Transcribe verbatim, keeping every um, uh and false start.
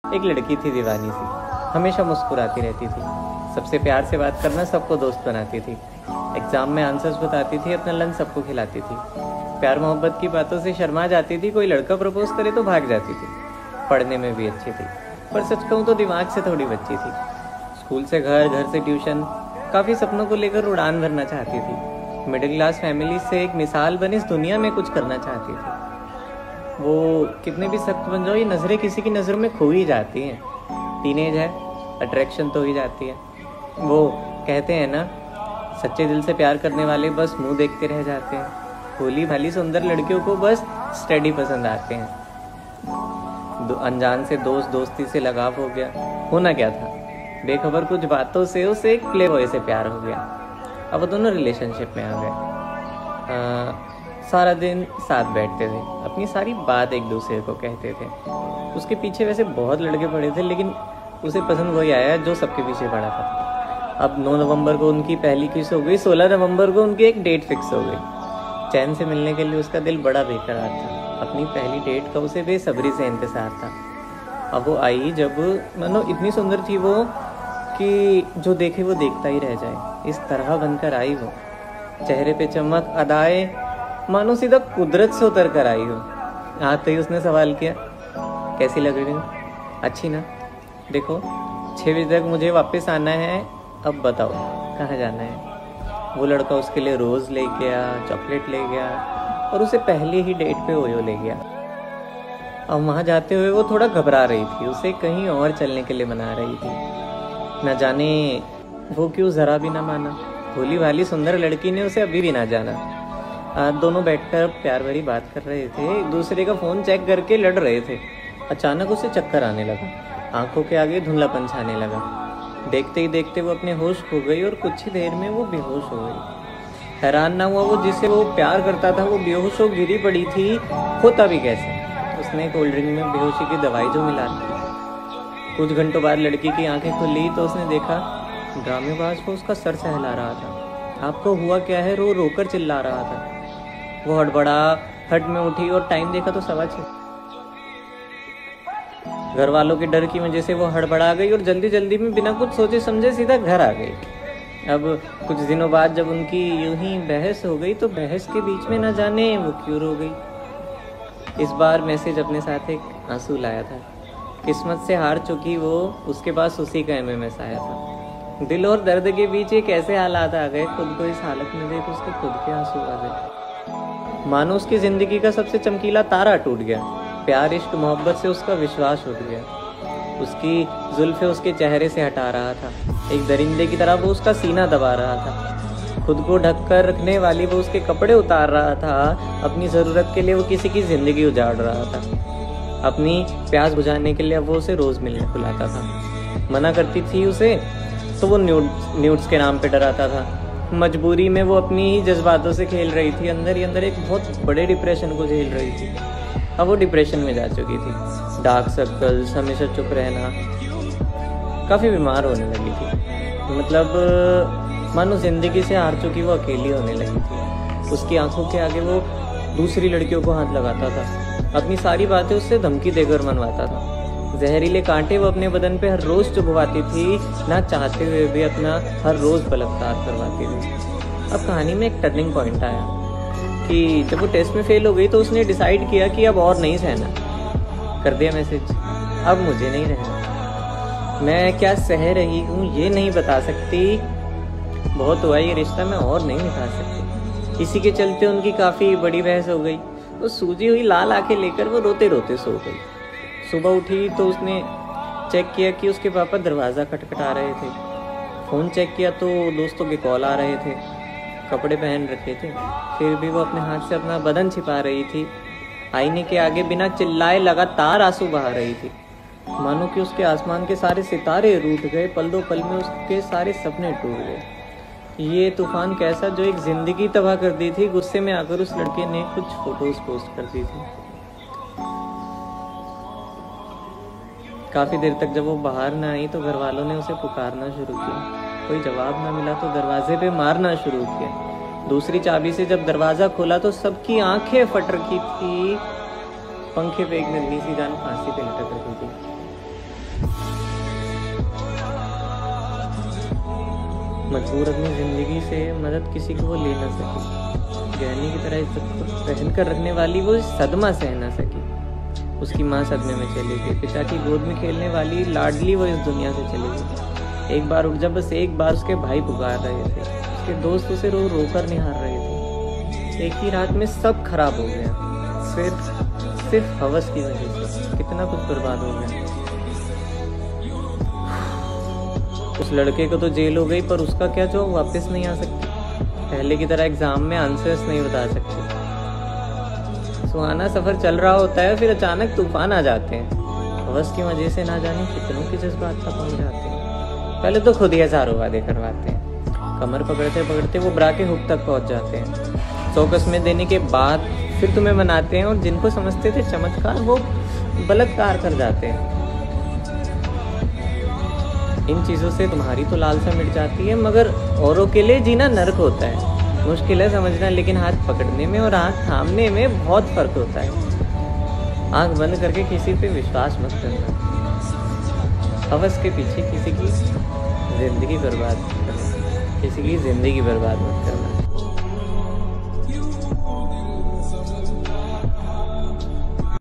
एक लड़की थी दीवानी सी, हमेशा मुस्कुराती रहती थी, सबसे प्यार से बात करना, सबको दोस्त बनाती थी, एग्जाम में आंसर्स बताती थी, अपना लंच सबको खिलाती थी, प्यार मोहब्बत की बातों से शर्मा जाती थी, कोई लड़का प्रपोज करे तो भाग जाती थी, पढ़ने में भी अच्छी थी, पर सच कहूँ तो दिमाग से थोड़ी बच्ची थी। स्कूल से घर, घर से ट्यूशन, काफ़ी सपनों को लेकर उड़ान भरना चाहती थी। मिडिल क्लास फैमिली से एक मिसाल बन इस दुनिया में कुछ करना चाहती थी। वो कितने भी सख्त बन जाओ, ये नज़रें किसी की नज़र में खो ही जाती हैं। टीनेज है, अट्रैक्शन तो ही जाती है। वो कहते हैं ना, सच्चे दिल से प्यार करने वाले बस मुंह देखते रह जाते हैं। भोली भाली सुंदर लड़कियों को बस स्टडी पसंद आते हैं। अनजान से दोस्त दोस्ती से लगाव हो गया। होना क्या था, बेखबर कुछ बातों से उसे एक प्ले बॉय से प्यार हो गया। अब वो दोनों रिलेशनशिप में आ गए। सारा दिन साथ बैठते थे, अपनी सारी बात एक दूसरे को कहते थे। उसके पीछे वैसे बहुत लड़के पड़े थे, लेकिन उसे पसंद वही आया जो सबके पीछे पड़ा था। अब नौ नवंबर को उनकी पहली किस हो गई, सोलह नवंबर को उनकी एक डेट फिक्स हो गई। चैन से मिलने के लिए उसका दिल बड़ा बेकरार था। अपनी पहली डेट का उसे बेसब्री से इंतजार था। अब वो आई जब, मानो इतनी सुंदर थी वो कि जो देखे वो देखता ही रह जाए, इस तरह बनकर आई वो। चेहरे पे चमक, अदाएं, मानो सीधा कुदरत से उतर कर आई हो। आते ही उसने सवाल किया, कैसी लग रही हूँ? अच्छी ना? देखो, छः बजे तक मुझे वापस आना है, अब बताओ कहाँ जाना है? वो लड़का उसके लिए रोज़ ले गया, चॉकलेट ले गया और उसे पहले ही डेट पे ओयो ले गया। अब वहाँ जाते हुए वो थोड़ा घबरा रही थी, उसे कहीं और चलने के लिए मना रही थी। न जाने वो क्यों ज़रा भी ना माना। भोली भाली सुंदर लड़की ने उसे अभी भी ना जाना। आज दोनों बैठकर प्यार भरी बात कर रहे थे, एक दूसरे का फ़ोन चेक करके लड़ रहे थे। अचानक उसे चक्कर आने लगा, आंखों के आगे धुंधलापन छाने लगा। देखते ही देखते वो अपने होश खो गई और कुछ ही देर में वो बेहोश हो गई। हैरान ना हुआ वो, जिससे वो प्यार करता था वो बेहोश हो गिरी पड़ी थी। होता भी कैसे? उसने कोल्ड ड्रिंक में बेहोशी की दवाई जो मिला दी। कुछ घंटों बाद लड़की की आंखें खुली तो उसने देखा ड्रामेबाज को उसका सर सहला रहा था। आपको हुआ क्या है? रो रोकर चिल्ला रहा था। वो हड़बड़ा हट में उठी और टाइम देखा तो सवा छः। घर वालों के डर की वजह से वो हड़बड़ा गई और जल्दी जल्दी में बिना कुछ सोचे समझे सीधा घर आ गई। अब कुछ दिनों बाद जब उनकी यूं ही बहस हो गई तो बहस के बीच में न जाने वो क्यों रो गई। इस बार मैसेज अपने साथ एक आंसू लाया था। किस्मत से हार चुकी वो, उसके पास उसी का एमएमएस आया था। दिल और दर्द के बीच एक ऐसे हालात आ गए, खुद को इस हालत में देख उसके खुद के आंसू आ गए। मानो उसकी जिंदगी का सबसे चमकीला तारा टूट गया। प्यार, इश्क, मोहब्बत से उसका विश्वास उठ गया। उसकी जुल्फे उसके चेहरे से हटा रहा था। एक दरिंदे की तरह वो उसका सीना दबा रहा था। खुद को ढक कर रखने वाली वो उसके कपड़े उतार रहा था। अपनी ज़रूरत के लिए वो किसी की ज़िंदगी उजाड़ रहा था। अपनी प्यास बुझाने के लिए वो उसे रोज़ मिलने बुलाता था। मना करती थी उसे तो वो न्यूड न्यूड्स के नाम पे डराता था। मजबूरी में वो अपनी ही जज्बातों से खेल रही थी। अंदर ही अंदर एक बहुत बड़े डिप्रेशन को झेल रही थी। अब वो डिप्रेशन में जा चुकी थी। डार्क सर्कल्स, हमेशा चुप रहना, काफ़ी बीमार होने लगी थी। मतलब मानो जिंदगी से हार चुकी वो अकेली होने लगी थी। उसकी आंखों के आगे वो दूसरी लड़कियों को हाथ लगाता था। अपनी सारी बातें उससे धमकी देकर मनवाता था। जहरीले कांटे वो अपने बदन पे हर रोज़ चुभवाती थी, ना चाहते हुए भी अपना हर रोज़ बलात्कार करवाती थी। अब कहानी में एक टर्निंग पॉइंट आया कि जब वो टेस्ट में फेल हो गई तो उसने डिसाइड किया कि अब और नहीं सहना। कर दिया मैसेज, अब मुझे नहीं रहना। मैं क्या सह रही हूँ ये नहीं बता सकती। बहुत हुआ ये रिश्ता, मैं और नहीं निभा सकती। इसी के चलते उनकी काफ़ी बड़ी बहस हो गई। वो सूजी हुई लाल आंखें लेकर वो रोते रोते सो गई। सुबह उठी तो उसने चेक किया कि उसके पापा दरवाज़ा खटखटा रहे थे। फ़ोन चेक किया तो दोस्तों के कॉल आ रहे थे। कपड़े पहन रखे थे, फिर भी वो अपने हाथ से अपना बदन छिपा रही थी। आईने के आगे बिना चिल्लाए लगातार आंसू बहा रही थी। मानो कि उसके आसमान के सारे सितारे रूठ गए। पल दो पल में उसके सारे सपने टूट गए। ये तूफान कैसा जो एक ज़िंदगी तबाह कर दी थी। गुस्से में आकर उस लड़के ने कुछ फ़ोटोज़ पोस्ट कर दी थी। काफ़ी देर तक जब वो बाहर ना आई तो घर वालों ने उसे पुकारना शुरू किया। कोई जवाब ना मिला तो दरवाजे पे मारना शुरू किया। दूसरी चाबी से जब दरवाज़ा खोला तो सबकी आंखें फट रखी थी। पंखे पे एक नन्ही सी जान फांसी पे लटक रही थी। मजबूर अपनी ज़िंदगी से मदद किसी को वो ले ना सकी। गहने की तरह इज्जत को पहन कर रखने वाली वो सदमा सह ना सकी। उसकी माँ सदमे में चली गई। पिता की गोद में खेलने वाली लाडली वो इस दुनिया से चली गई। एक बार उठ जा, बस एक बार उसके भाई पुकार रहे थे, उसके दोस्त उसे रो रो कर निहार रहे थे। एक ही रात में सब खराब हो गया, सिर्फ सिर्फ हवस की वजह से कितना कुछ बर्बाद हो गया। उस लड़के को तो जेल हो गई, पर उसका क्या जो वापस नहीं आ सकती। पहले की तरह एग्जाम में आंसर्स नहीं बता सकती। सुहाना सफर चल रहा होता है, फिर अचानक तूफान आ जाते हैं। हवस की वजह से ना जाने कितनों के जज्बात तक पहुंच जाते हैं। पहले तो खुद ही हजारों वादे करवाते हैं, कमर पकड़ते पकड़ते वो ब्रा के हुक तक पहुंच जाते हैं। सौ कसमें देने के बाद फिर तुम्हें मनाते हैं, और जिनको समझते थे चमत्कार वो बलात्कार कर जाते हैं। इन चीज़ों से तुम्हारी तो लालसा मिट जाती है, मगर औरों के लिए जीना नर्क होता है। मुश्किल है समझना, लेकिन हाथ पकड़ने में और आँख थामने में बहुत फर्क होता है। आँख बंद करके किसी पे विश्वास मत करना। हवस के पीछे किसी की जिंदगी बर्बाद मत करना, किसी की जिंदगी बर्बाद मत करना।